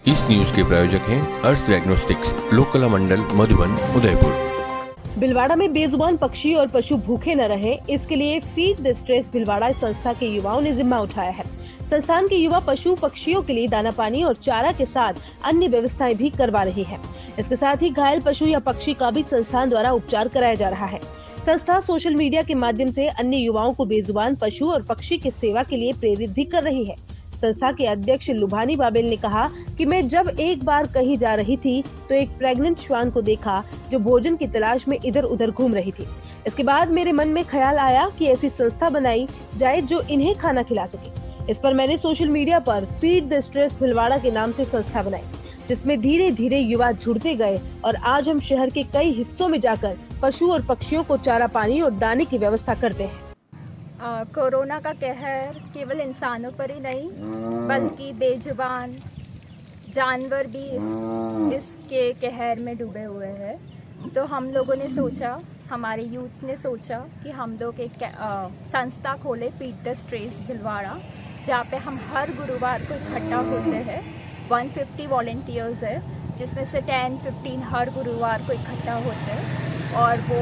इस न्यूज के प्रायोजक हैं अर्थ डायग्नोस्टिक्स, लोकला मंडल, मधुबन, उदयपुर। भिलवाड़ा में बेजुबान पक्षी और पशु भूखे न रहे, इसके लिए फीड द स्ट्रेस भिलवाड़ा संस्था के युवाओं ने जिम्मा उठाया है। संस्थान के युवा पशु पक्षियों के लिए दाना पानी और चारा के साथ अन्य व्यवस्थाएं भी करवा रही है। इसके साथ ही घायल पशु या पक्षी का भी संस्थान द्वारा उपचार कराया जा रहा है। संस्था सोशल मीडिया के माध्यम से अन्य युवाओं को बेजुबान पशु और पक्षी की सेवा के लिए प्रेरित भी कर रही है। संस्था के अध्यक्ष लुभानी बाबेल ने कहा कि मैं जब एक बार कहीं जा रही थी तो एक प्रेग्नेंट श्वान को देखा जो भोजन की तलाश में इधर उधर घूम रही थी। इसके बाद मेरे मन में ख्याल आया कि ऐसी संस्था बनाई जाए जो इन्हें खाना खिला सके। इस पर मैंने सोशल मीडिया पर फीड द स्ट्रेस भिलवाड़ा के नाम से संस्था बनाई, जिसमें धीरे धीरे युवा जुड़ते गए और आज हम शहर के कई हिस्सों में जाकर पशु और पक्षियों को चारा पानी और दाने की व्यवस्था करते हैं। कोरोना का कहर केवल इंसानों पर ही नहीं बल्कि बेजुबान जानवर भी इसके कहर में डूबे हुए हैं। तो हम लोगों ने सोचा, हमारे यूथ ने सोचा कि हम लोग एक संस्था खोले, फीड द स्ट्रेस भिलवाड़ा, जहाँ पे हम हर गुरुवार को इकट्ठा होते हैं। 150 वॉलंटियर्स है, जिसमें से 10-15 हर गुरुवार को इकट्ठा होते हैं और वो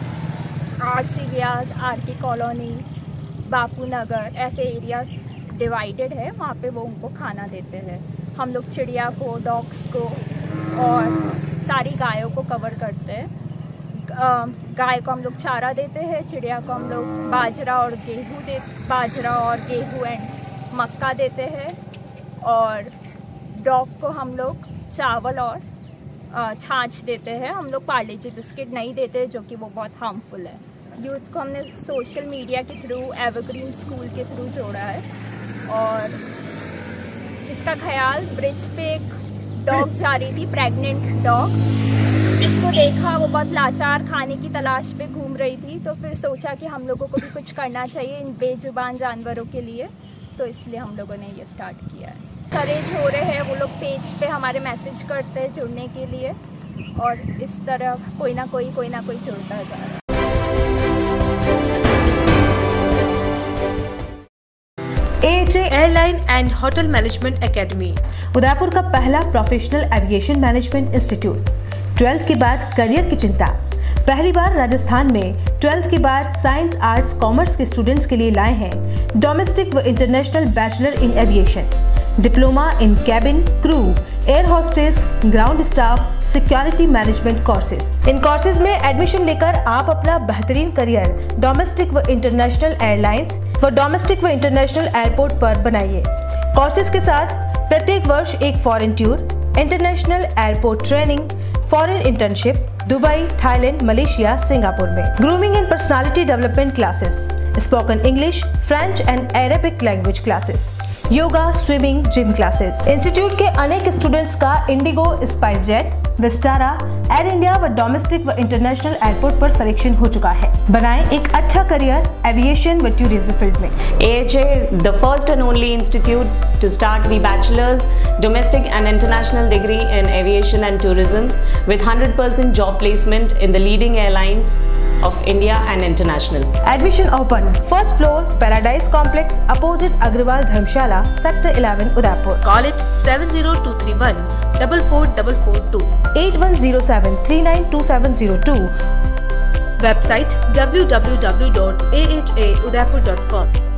RC Vyas, RK colony, Bapu Nagar ऐसे एरियाज डिवाइडेड है, वहाँ पे वो उनको खाना देते हैं। हम लोग चिड़िया को, डॉग्स को और सारी गायों को कवर करते हैं। गाय को हम लोग चारा देते हैं, चिड़िया को हम लोग बाजरा और गेहूँ एंड मक्का देते हैं और डॉग को हम लोग चावल और छाछ देते हैं। हम लोग पार्ले जी बिस्किट नहीं देते जो कि वो बहुत हार्मफुल है। यूथ को हमने सोशल मीडिया के थ्रू, एवरग्रीन स्कूल के थ्रू जोड़ा है और इसका ख्याल ब्रिज पे एक डॉग जा रही थी, प्रेग्नेंट डॉग, उसको देखा, वो बहुत लाचार खाने की तलाश पे घूम रही थी। तो फिर सोचा कि हम लोगों को भी कुछ करना चाहिए इन बेजुबान जानवरों के लिए, तो इसलिए हम लोगों ने ये स्टार्ट किया है। करेज हो रहे हैं, वो लोग पेज पे हमारे मैसेज करते हैं जुड़ने के लिए और इस तरह कोई ना कोई जुड़ता जा रहा है। AHA airline and hotel management academy, Udaipur का पहला professional aviation management institute. 12th के बाद करियर की चिंता, पहली बार राजस्थान में 12th के बाद साइंस, आर्ट्स, कॉमर्स के स्टूडेंट्स के लिए लाए हैं डोमेस्टिक व international bachelor in aviation, diploma in cabin crew, air hostess, ground staff, security management courses. इन कोर्सेज में एडमिशन लेकर आप अपना बेहतरीन करियर डोमेस्टिक व इंटरनेशनल एयरलाइंस व डोमेस्टिक व इंटरनेशनल एयरपोर्ट पर बनाइए। कोर्सेज के साथ प्रत्येक वर्ष एक foreign tour, international airport training, foreign internship Dubai, Thailand, Malaysia, Singapore में। Grooming and personality development classes, spoken English, French and Arabic language classes, yoga, swimming, gym classes. Institute के अनेक स्टूडेंट्स का इंडिगो, स्पाइसजेट, विस्टारा, एयर इंडिया व domestic व international airport पर selection हो चुका है। बनाएं एक अच्छा करियर एविएशन व टूरिज्म फील्ड में। AHA, the first and only institute to start the bachelor's, domestic and international degree in aviation and tourism with 100% job placement in the leading airlines of India and international. Admission open. First floor, Paradise Complex, opposite Agrawal Dharmshala, Sector 11, Udaipur. Call it 70231 44442 8107 392702. Website www.ahaudaipur.com.